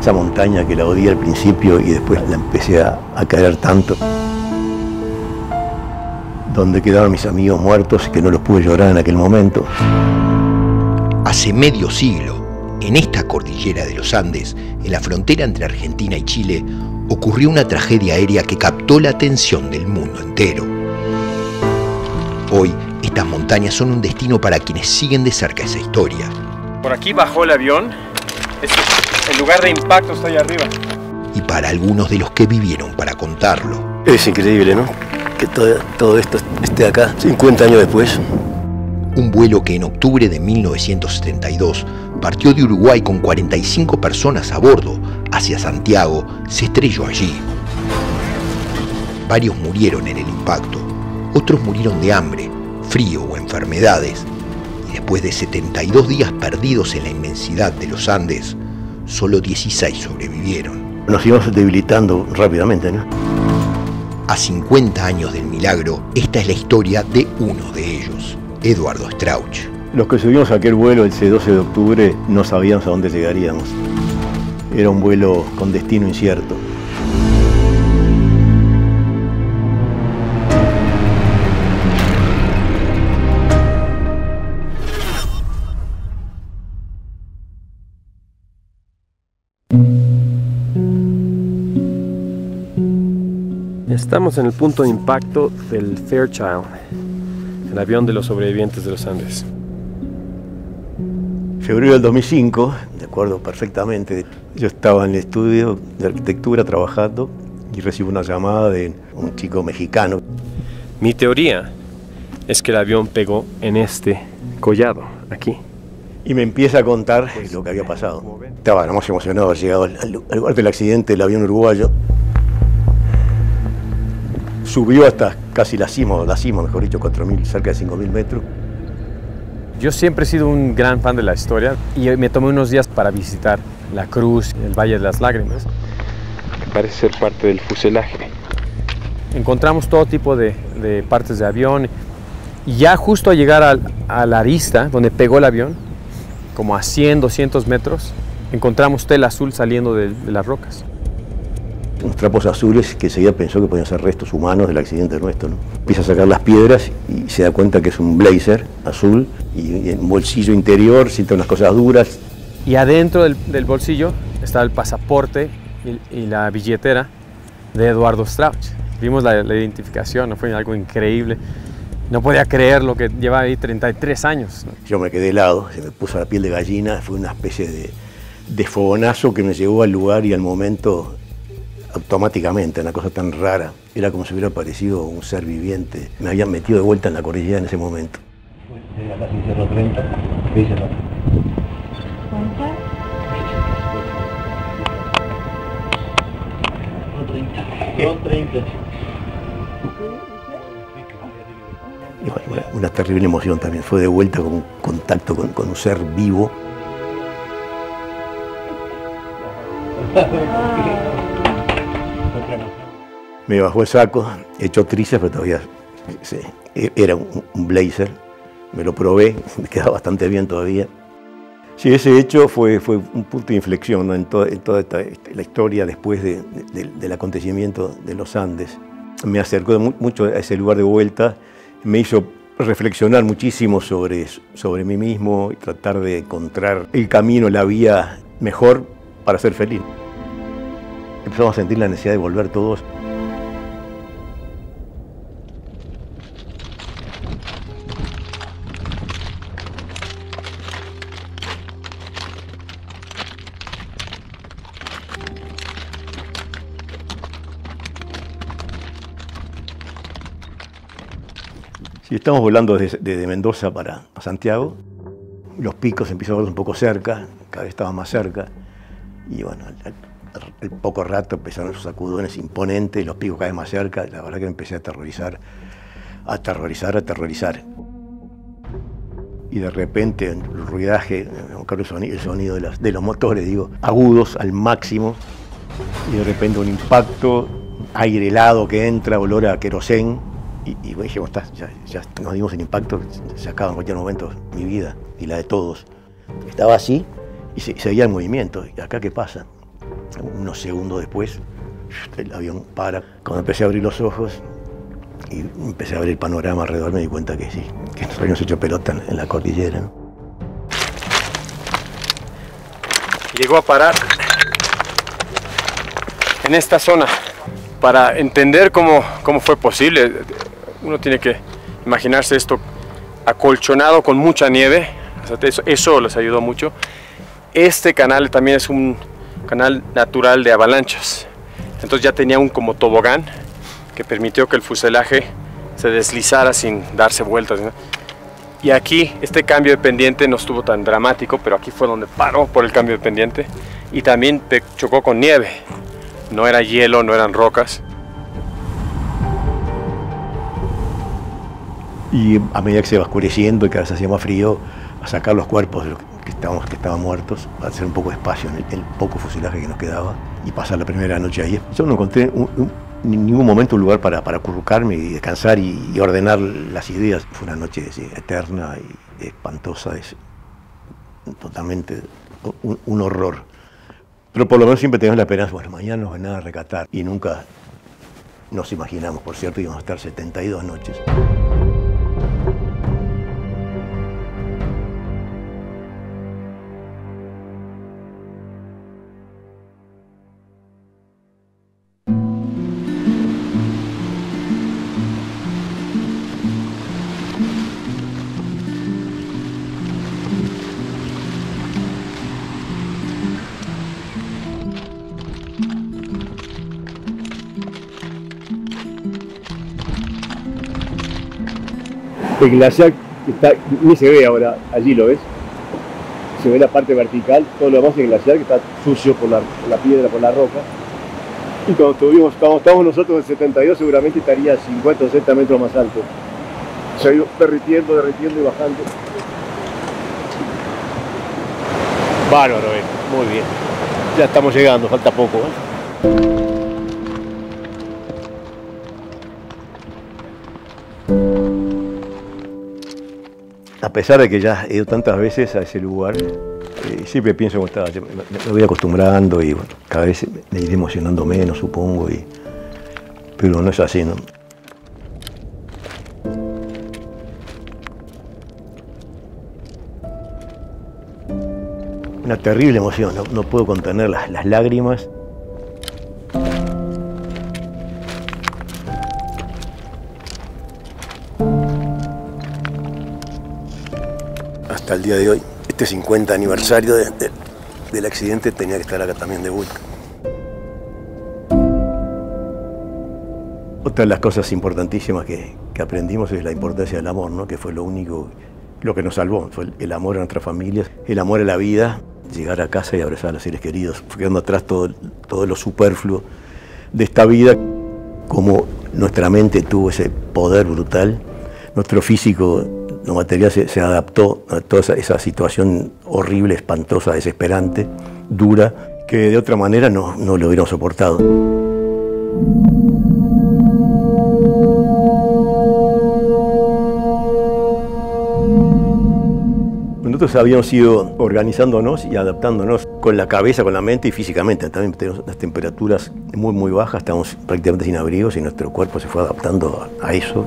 Esa montaña que la odié al principio y después la empecé a querer tanto. Donde quedaron mis amigos muertos que no los pude llorar en aquel momento. Hace medio siglo, en esta cordillera de los Andes, en la frontera entre Argentina y Chile, ocurrió una tragedia aérea que captó la atención del mundo entero. Hoy, estas montañas son un destino para quienes siguen de cerca esa historia. Por aquí bajó el avión. El lugar de impacto está allá arriba. Y para algunos de los que vivieron para contarlo. Es increíble, ¿no? Que todo esto esté acá 50 años después. Un vuelo que en octubre de 1972 partió de Uruguay con 45 personas a bordo hacia Santiago, se estrelló allí. Varios murieron en el impacto, otros murieron de hambre, frío o enfermedades. Y después de 72 días perdidos en la inmensidad de los Andes, solo 16 sobrevivieron. Nos íbamos debilitando rápidamente, ¿no? A 50 años del milagro, esta es la historia de uno de ellos, Eduardo Strauch. Los que subimos a aquel vuelo ese 12 de octubre no sabíamos a dónde llegaríamos. Era un vuelo con destino incierto. Estamos en el punto de impacto del Fairchild, el avión de los sobrevivientes de los Andes. Febrero del 2005, de acuerdo perfectamente, yo estaba en el estudio de arquitectura trabajando y recibo una llamada de un chico mexicano. Mi teoría es que el avión pegó en este collado, aquí. Y me empieza a contar lo que había pasado. Estaba más emocionado de haber llegado al lugar del accidente del avión uruguayo. Subió hasta casi la cima, mejor dicho, 4.000, cerca de 5.000 metros. Yo siempre he sido un gran fan de la historia y me tomé unos días para visitar la cruz, el Valle de las Lágrimas. Parece ser parte del fuselaje. Encontramos todo tipo de partes de avión y ya justo al llegar a la arista donde pegó el avión, como a 100, 200 metros, encontramos tela azul saliendo de las rocas. Unos trapos azules que enseguida pensó que podían ser restos humanos del accidente nuestro, ¿no? Empieza a sacar las piedras y se da cuenta que es un blazer azul y en un bolsillo interior siente unas cosas duras. Y adentro del bolsillo estaba el pasaporte y la billetera de Eduardo Strauch. Vimos la identificación, ¿no? Fue algo increíble. No podía creer lo que llevaba ahí 33 años, ¿no? Yo me quedé helado, se me puso la piel de gallina, fue una especie de fogonazo que me llevó al lugar y al momento automáticamente, una cosa tan rara. Era como si hubiera aparecido un ser viviente. Me habían metido de vuelta en la cordillera en ese momento. Acá sí cerró 30, ¿qué dice acá? Cerró 30. Y bueno, una terrible emoción también. Fue de vuelta con un contacto con un ser vivo. Me bajó el saco, hecho trizas, pero todavía era un blazer. Me lo probé, me quedaba bastante bien todavía. Sí, ese hecho fue un punto de inflexión, ¿no? en toda la historia después del acontecimiento de los Andes. Me acercó mucho a ese lugar de vuelta, me hizo reflexionar muchísimo sobre mí mismo y tratar de encontrar el camino, la vía mejor para ser feliz. Empezamos a sentir la necesidad de volver todos. Sí, estamos volando desde Mendoza para Santiago. Los picos empiezan a verse un poco cerca, cada vez estaban más cerca. Y bueno, al poco rato empezaron esos sacudones imponentes, los picos cada vez más cerca. La verdad que me empecé a aterrorizar. Y de repente el ruidaje, el sonido de los motores, digo, agudos al máximo. Y de repente un impacto, aire helado que entra, olor a querosén. Y dijimos, ya nos dimos el impacto, se acaba en cualquier momento mi vida y la de todos. Estaba así y seguía el movimiento. ¿Y acá qué pasa? Unos segundos después, el avión para. Cuando empecé a abrir los ojos y empecé a ver el panorama alrededor, me di cuenta que sí, que nos habíamos hecho pelota en la cordillera, ¿no? Llegó a parar en esta zona. Para entender cómo fue posible, uno tiene que imaginarse esto acolchonado con mucha nieve. Eso les ayudó mucho. Este canal también es un canal natural de avalanchas. Entonces ya tenía un como tobogán que permitió que el fuselaje se deslizara sin darse vueltas, ¿no? Y aquí este cambio de pendiente no estuvo tan dramático, pero aquí fue donde paró por el cambio de pendiente. Y también chocó con nieve. No era hielo, no eran rocas. Y a medida que se iba oscureciendo y cada vez hacía más frío, a sacar los cuerpos de los que estaban muertos, a hacer un poco de espacio en el poco fuselaje que nos quedaba y pasar la primera noche ahí. Yo no encontré en ningún momento un lugar para acurrucarme y descansar y ordenar las ideas. Fue una noche eterna y espantosa, totalmente un horror. Pero por lo menos siempre teníamos la esperanza, bueno, mañana nos van a rescatar. Y nunca nos imaginamos, por cierto, íbamos a estar 72 noches. El glaciar está, ni se ve ahora, allí lo ves, se ve la parte vertical, todo lo demás es glaciar que está sucio por la piedra, por la roca. Y cuando estábamos nosotros en 72 seguramente estaría 50 o 60 metros más alto. Se ha ido derritiendo y bajando. Bárbaro, muy bien. Ya estamos llegando, falta poco, ¿eh? A pesar de que ya he ido tantas veces a ese lugar, siempre pienso cómo estaba. Me voy acostumbrando y bueno, cada vez me iré emocionando menos, supongo, pero no es así, ¿no? Una terrible emoción, no puedo contener las lágrimas. Hasta el día de hoy, este 50 aniversario del accidente, tenía que estar acá también de vuelta. Otra de las cosas importantísimas que aprendimos es la importancia del amor, ¿no? Que fue lo que nos salvó, fue el amor a nuestras familias, el amor a la vida, llegar a casa y abrazar a los seres queridos, quedando atrás todo lo superfluo de esta vida. Como nuestra mente tuvo ese poder brutal, nuestro físico, lo material se adaptó a toda esa situación horrible, espantosa, desesperante, dura, que de otra manera no lo hubiéramos soportado. Nosotros habíamos ido organizándonos y adaptándonos con la cabeza, con la mente y físicamente. También tenemos las temperaturas muy, muy bajas, estamos prácticamente sin abrigos y nuestro cuerpo se fue adaptando a eso.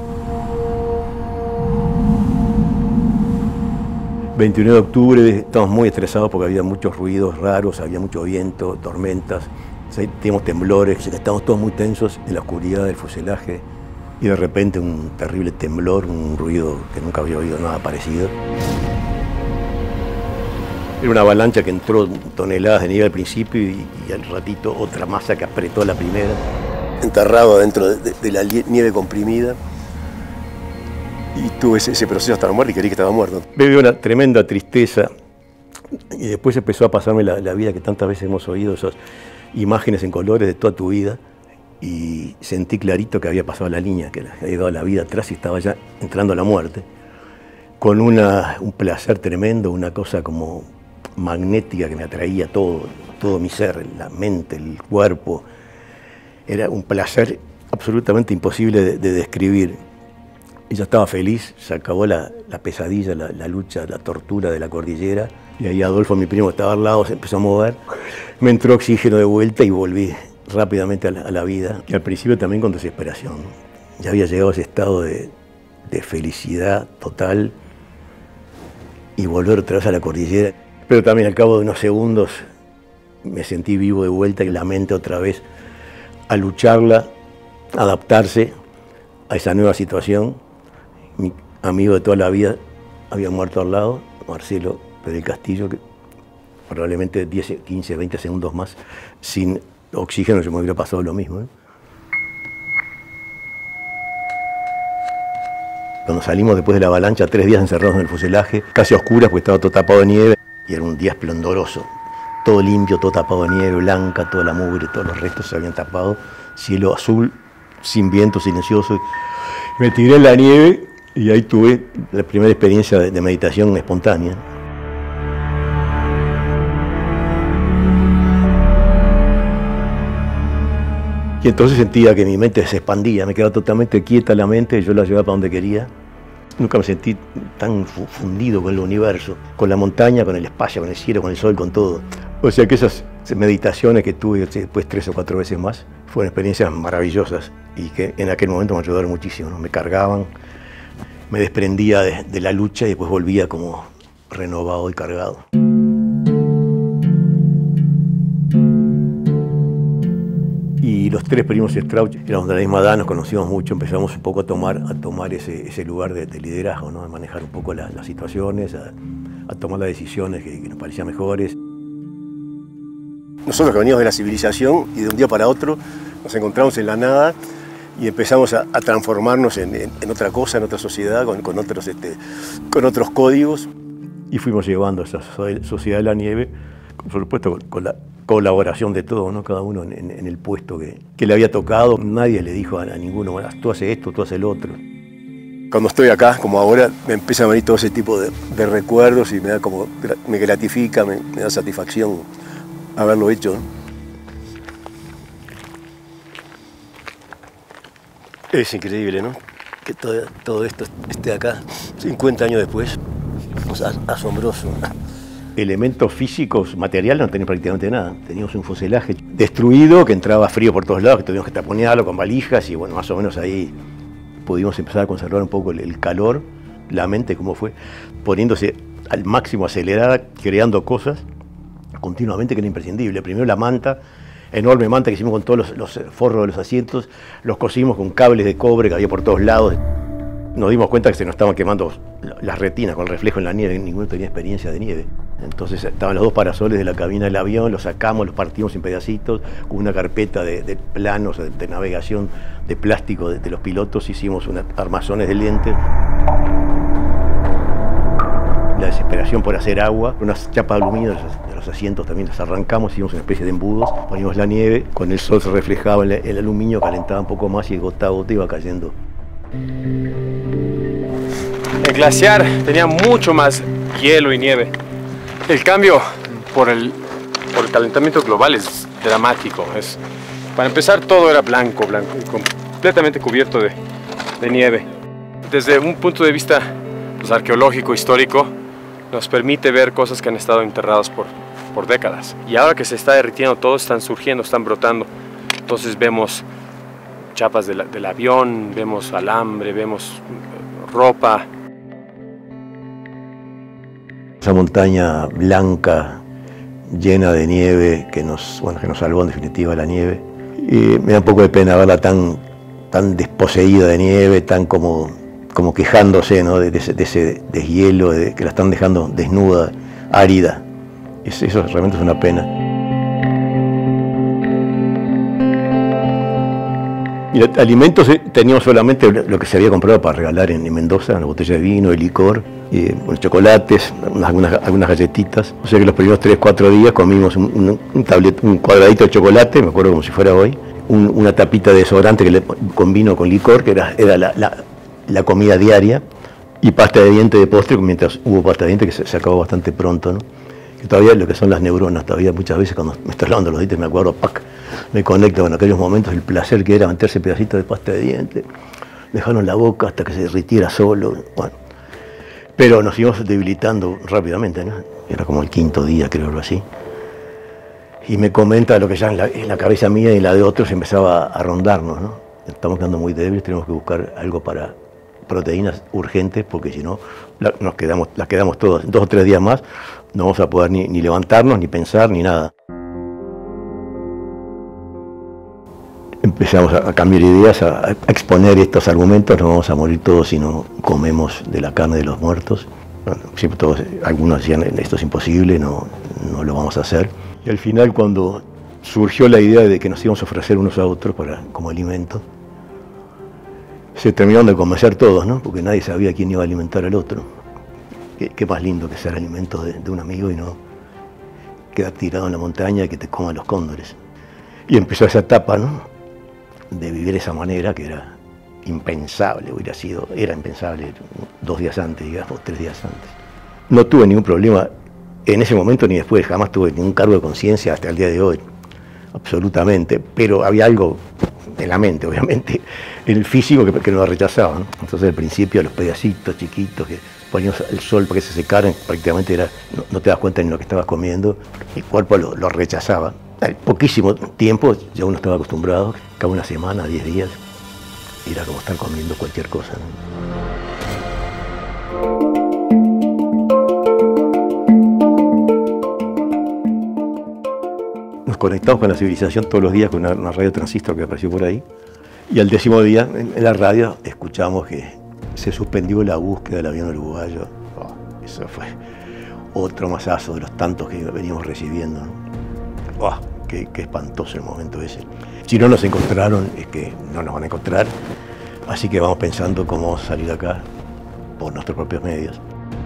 21 de octubre, estamos muy estresados porque había muchos ruidos raros, había mucho viento, tormentas, teníamos temblores, estábamos todos muy tensos en la oscuridad del fuselaje y de repente un terrible temblor, un ruido que nunca había oído nada parecido. Era una avalancha que entró toneladas de nieve al principio y al ratito otra masa que apretó la primera, enterrado dentro de la nieve comprimida. Y tuve ese proceso hasta la muerte y creí que estaba muerto. Viví una tremenda tristeza y después empezó a pasarme la vida que tantas veces hemos oído, esas imágenes en colores de toda tu vida, y sentí clarito que había pasado la línea, que había dado la vida atrás y estaba ya entrando a la muerte, con un placer tremendo, una cosa como magnética que me atraía todo mi ser, la mente, el cuerpo. Era un placer absolutamente imposible de describir. Y yo estaba feliz, se acabó la pesadilla, la lucha, la tortura de la cordillera. Y ahí Adolfo, mi primo, que estaba al lado, se empezó a mover. Me entró oxígeno de vuelta y volví rápidamente a la vida. Y al principio también con desesperación. Ya había llegado a ese estado de felicidad total y volver otra vez a la cordillera. Pero también al cabo de unos segundos me sentí vivo de vuelta y la mente otra vez a lucharla, a adaptarse a esa nueva situación. Mi amigo de toda la vida había muerto al lado, Marcelo del Castillo, que probablemente 10, 15, 20 segundos más sin oxígeno se me hubiera pasado lo mismo, ¿eh? Cuando salimos después de la avalancha, 3 días encerrados en el fuselaje, casi a oscuras porque estaba todo tapado de nieve, y era un día esplendoroso, todo limpio, todo tapado de nieve blanca, toda la mugre, todos los restos se habían tapado, cielo azul, sin viento, silencioso. Me tiré en la nieve y ahí tuve la primera experiencia de meditación espontánea. Y entonces sentía que mi mente se expandía, me quedaba totalmente quieta la mente, yo la llevaba para donde quería. Nunca me sentí tan fundido con el universo, con la montaña, con el espacio, con el cielo, con el sol, con todo. O sea que esas meditaciones que tuve después 3 o 4 veces más fueron experiencias maravillosas y que en aquel momento me ayudaron muchísimo, ¿no? Me cargaban, me desprendía de la lucha y después volvía como renovado y cargado. Y los 3 primos Strauch éramos de la misma edad, nos conocíamos mucho, empezamos un poco a tomar ese lugar de liderazgo, ¿no? A manejar un poco las situaciones, a tomar las decisiones que nos parecían mejores. Nosotros que veníamos de la civilización y de un día para otro nos encontramos en la nada y empezamos a transformarnos en otra cosa, en otra sociedad, con otros códigos. Y fuimos llevando esa sociedad de la nieve, por supuesto con la colaboración de todos, ¿no? Cada uno en el puesto que le había tocado. Nadie le dijo a ninguno, bueno, tú haces esto, tú haces el otro. Cuando estoy acá, como ahora, me empieza a venir todo ese tipo de recuerdos y me gratifica, me da satisfacción haberlo hecho, ¿no? Es increíble, ¿no? Que todo esto esté acá 50 años después. O sea, asombroso. Elementos físicos, materiales, no teníamos prácticamente nada. Teníamos un fuselaje destruido, que entraba frío por todos lados, que tuvimos que taponearlo con valijas y bueno, más o menos ahí pudimos empezar a conservar un poco el calor, la mente cómo fue, poniéndose al máximo acelerada, creando cosas continuamente que era imprescindible. Primero la manta, enorme manta que hicimos con todos los forros de los asientos, los cosimos con cables de cobre que había por todos lados. Nos dimos cuenta que se nos estaban quemando las retinas con el reflejo en la nieve, ninguno tenía experiencia de nieve. Entonces estaban los 2 parasoles de la cabina del avión, los sacamos, los partimos en pedacitos, con una carpeta de planos de navegación de plástico de los pilotos, hicimos unos armazones de lentes. La desesperación por hacer agua, unas chapas de aluminio de los asientos también las arrancamos, hicimos una especie de embudos, poníamos la nieve, con el sol se reflejaba el aluminio, calentaba un poco más y gota a gota iba cayendo. El glaciar tenía mucho más hielo y nieve. El cambio por el calentamiento global es dramático. Para empezar, todo era blanco, completamente cubierto de nieve. Desde un punto de vista arqueológico, histórico, nos permite ver cosas que han estado enterradas por décadas. Y ahora que se está derritiendo, todos están surgiendo, están brotando. Entonces vemos chapas del avión, vemos alambre, vemos ropa. Esa montaña blanca, llena de nieve, que nos salvó en definitiva la nieve. Y me da un poco de pena verla tan desposeída de nieve, tan como quejándose, ¿no? de ese deshielo, que la están dejando desnuda, árida. Eso realmente es una pena. Y alimentos teníamos solamente lo que se había comprado para regalar en Mendoza, una botella de vino, de licor, chocolates, algunas galletitas. O sea que los primeros 3 o 4 días comimos un cuadradito de chocolate, me acuerdo como si fuera hoy, una tapita de desodorante con vino con licor, que era la comida diaria, y pasta de diente de postre, mientras hubo pasta de diente que se acabó bastante pronto, ¿no? Que todavía lo que son las neuronas, todavía muchas veces cuando me estoy lavando los dientes me acuerdo, me conecto con aquellos momentos, el placer que era meterse pedacitos de pasta de diente, dejarlo en la boca hasta que se derritiera solo, bueno. Pero nos íbamos debilitando rápidamente, ¿no? era como el 5.º día, creo, algo así. Y me comenta lo que ya en la cabeza mía y en la de otros empezaba a rondarnos, ¿no? Estamos quedando muy débiles, tenemos que buscar algo para proteínas urgentes, porque si no, las quedamos todos. 2 o 3 días más no vamos a poder ni levantarnos, ni pensar, ni nada. Empezamos a cambiar ideas, a exponer estos argumentos. Nos vamos a morir todos si no comemos de la carne de los muertos. Bueno, siempre algunos decían, esto es imposible, no lo vamos a hacer. Y al final, cuando surgió la idea de que nos íbamos a ofrecer unos a otros como alimento, se terminaron de convencer todos, ¿no? Porque nadie sabía quién iba a alimentar al otro. Qué más lindo que ser alimento de un amigo y no quedar tirado en la montaña y que te coman los cóndores. Y empezó esa etapa, ¿no?, de vivir de esa manera, que era impensable, era impensable 2 días antes, digamos, 3 días antes. No tuve ningún problema en ese momento ni después, jamás tuve ningún cargo de conciencia hasta el día de hoy, absolutamente, pero había algo en la mente, obviamente, en el físico que nos rechazaba, ¿no? Entonces al principio los pedacitos chiquitos que poníamos al sol para que se secaran, prácticamente no te das cuenta ni lo que estabas comiendo, el cuerpo lo rechazaba. Al poquísimo tiempo ya uno estaba acostumbrado, cada una semana, 10 días, era como estar comiendo cualquier cosa, ¿no? Nos conectamos con la civilización todos los días con una radio transistor que apareció por ahí, y al 10.º día en la radio escuchamos que se suspendió la búsqueda del avión uruguayo. Eso fue otro masazo de los tantos que veníamos recibiendo, ¿no? Qué espantoso el momento ese. Si no nos encontraron, es que no nos van a encontrar, así que vamos pensando cómo salir de acá por nuestros propios medios.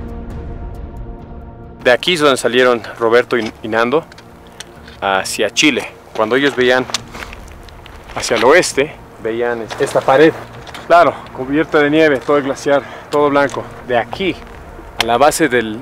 De aquí es donde salieron Roberto y Nando hacia Chile. Cuando ellos veían hacia el oeste, veían esta pared, claro, cubierta de nieve, todo el glaciar, todo blanco. De aquí, a la base de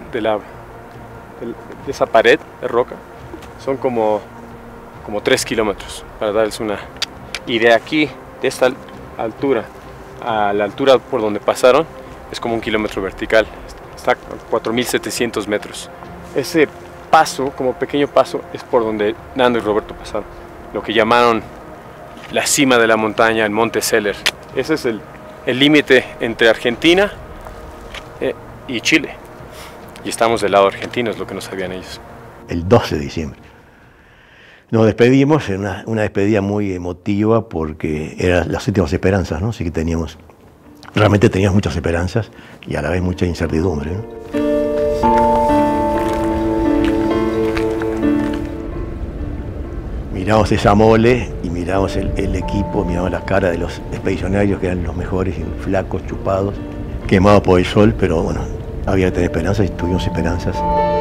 esa pared de roca, son como 3 kilómetros, para darles una. Y de aquí, de esta altura, a la altura por donde pasaron, es como 1 kilómetro vertical. Está a 4.700 metros. Ese paso, como pequeño paso, es por donde Nando y Roberto pasaron. Lo que llamaron la cima de la montaña, el Monte Seller. Ese es el límite entre Argentina y Chile. Y estamos del lado argentino, es lo que no sabían ellos. El 12 de diciembre. Nos despedimos en una despedida muy emotiva porque eran las últimas esperanzas, ¿no? Así que realmente teníamos muchas esperanzas y a la vez mucha incertidumbre, ¿no? Miramos esa mole y miramos el equipo, miramos las caras de los expedicionarios que eran los mejores, flacos, chupados, quemados por el sol, pero bueno, había que tener esperanzas y tuvimos esperanzas.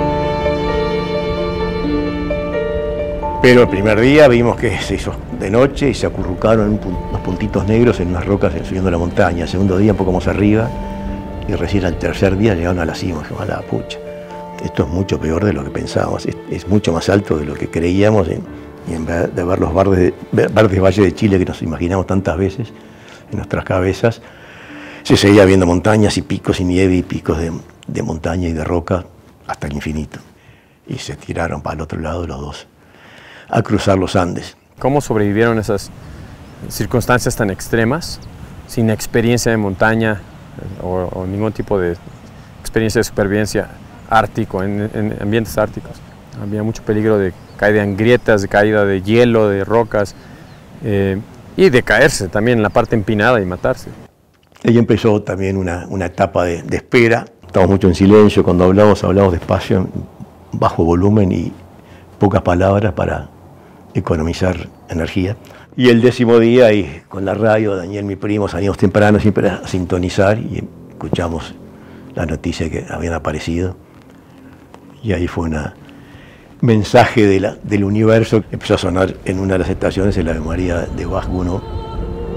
Pero el primer día vimos que se hizo de noche y se acurrucaron unos puntitos negros en unas rocas subiendo la montaña. El segundo día un poco más arriba y recién al tercer día llegaron a la cima. Dijimos, a la pucha, esto es mucho peor de lo que pensábamos, es mucho más alto de lo que creíamos y en vez de ver los verdes valles de Chile que nos imaginamos tantas veces en nuestras cabezas, se seguía viendo montañas y picos y nieve y picos de montaña y de roca hasta el infinito. Y se tiraron para el otro lado los dos a cruzar los Andes. ¿Cómo sobrevivieron esas circunstancias tan extremas, sin experiencia de montaña o ningún tipo de experiencia de supervivencia ártico, en ambientes árticos? Había mucho peligro de caída en grietas, de caída de hielo, de rocas, y de caerse también en la parte empinada y matarse. Ahí empezó también una etapa de espera. Estábamos mucho en silencio, cuando hablamos despacio, en bajo volumen y pocas palabras para economizar energía. Y el 10.º día, y con la radio, Daniel, mi primo, salimos temprano siempre a sintonizar y escuchamos la noticia que habían aparecido. Y ahí fue un mensaje del universo que empezó a sonar en una de las estaciones, el Ave María de Bach 1.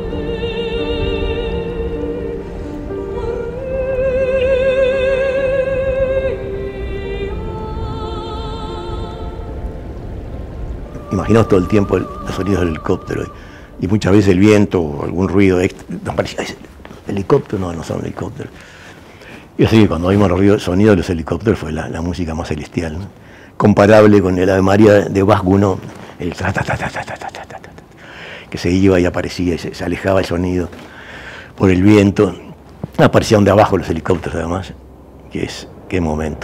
Imaginamos todo el tiempo los sonidos del helicóptero y muchas veces el viento o algún ruido extra. Nos parecía, ¿helicóptero? No son helicópteros. Y así que cuando oímos el sonido de los helicópteros fue la música más celestial, ¿no? Comparable con el Ave María de Bach Gounod, el ta ta ta ta ta ta ta ta ta, que se iba y aparecía y se alejaba el sonido por el viento. Aparecían de abajo los helicópteros además, qué momento.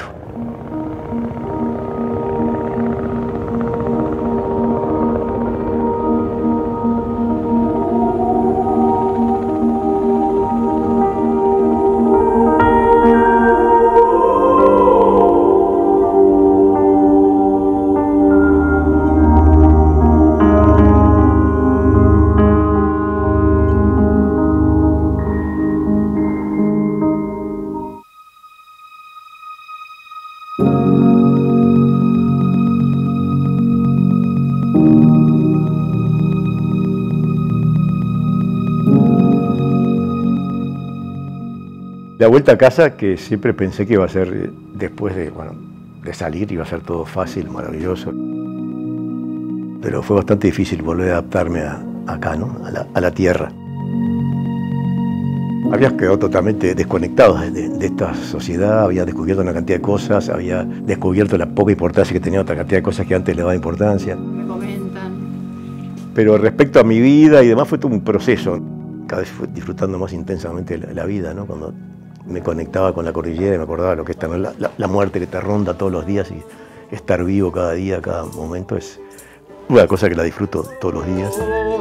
La vuelta a casa, que siempre pensé que iba a ser después de salir, iba a ser todo fácil, maravilloso. Pero fue bastante difícil volver a adaptarme acá, ¿no? a la tierra. Había quedado totalmente desconectado de esta sociedad, había descubierto una cantidad de cosas, había descubierto la poca importancia que tenía otra cantidad de cosas que antes le daba importancia. Me comentan. Pero respecto a mi vida y demás fue todo un proceso. Cada vez fui disfrutando más intensamente la vida, ¿no? Cuando me conectaba con la cordillera y me acordaba lo que es también la muerte que te ronda todos los días, y estar vivo cada día, cada momento es una cosa que la disfruto todos los días.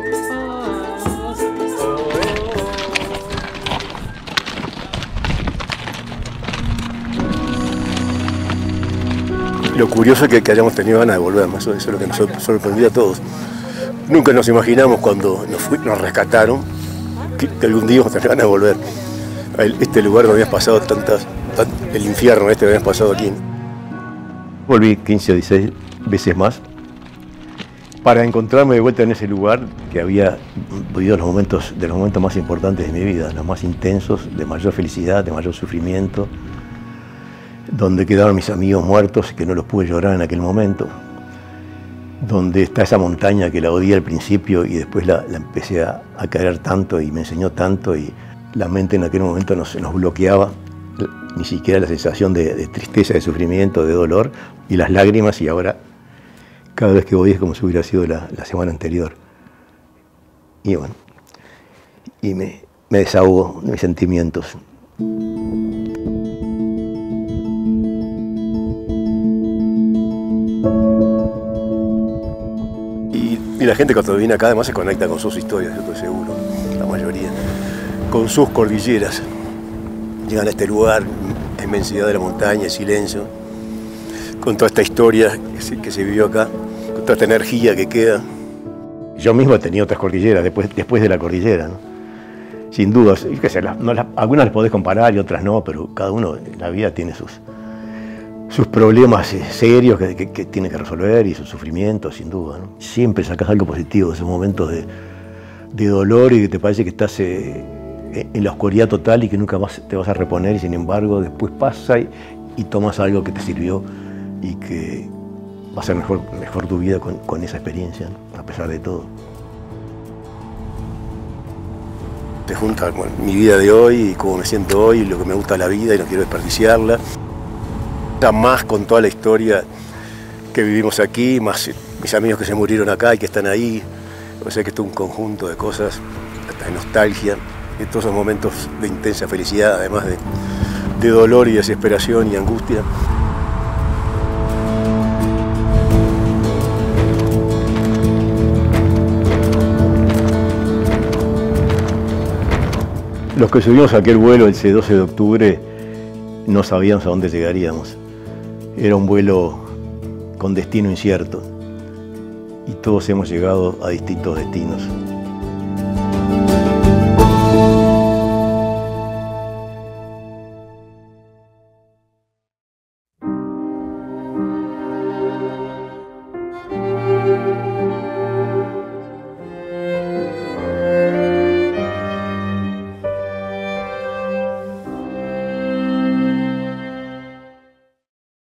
Lo curioso es que hayamos tenido ganas de volver, eso es lo que nos sorprendió a todos. Nunca nos imaginamos cuando nos rescataron que algún día íbamos a tener ganas de volver. Este lugar donde habías pasado el infierno que habías pasado aquí. Volví 15 o 16 veces más para encontrarme de vuelta en ese lugar que había vivido los momentos más importantes de mi vida, los más intensos, de mayor felicidad, de mayor sufrimiento, donde quedaron mis amigos muertos que no los pude llorar en aquel momento, donde está esa montaña que la odié al principio y después la empecé a querer tanto y me enseñó tanto, y la mente en aquel momento nos bloqueaba, ni siquiera la sensación de tristeza, de sufrimiento, de dolor y las lágrimas, y ahora cada vez que voy es como si hubiera sido la semana anterior. Y bueno, y me desahogo de mis sentimientos. Y la gente cuando viene acá además se conecta con sus historias, yo estoy seguro, la mayoría, con sus cordilleras. Llegan a este lugar, la inmensidad de la montaña, el silencio, con toda esta historia que se vivió acá, con toda esta energía que queda. Yo mismo he tenido otras cordilleras después de la cordillera, ¿no? Sin dudas, algunas las podés comparar y otras no, pero cada uno en la vida tiene sus problemas serios que tiene que resolver y sus sufrimientos, sin duda, ¿no? Siempre sacas algo positivo de esos momentos de dolor y que te parece que estás en la oscuridad total y que nunca más te vas a reponer, y sin embargo después pasa y tomas algo que te sirvió y que va a ser mejor tu vida con esa experiencia, ¿no? A pesar de todo. Te junta mi vida de hoy y cómo me siento hoy, y lo que me gusta de la vida y no quiero desperdiciarla. Más con toda la historia que vivimos aquí, más mis amigos que se murieron acá y que están ahí. O sea que esto es un conjunto de cosas, hasta de nostalgia, de todos esos momentos de intensa felicidad, además de dolor y desesperación y angustia. Los que subimos a aquel vuelo el 12 de octubre no sabíamos a dónde llegaríamos. Era un vuelo con destino incierto y todos hemos llegado a distintos destinos.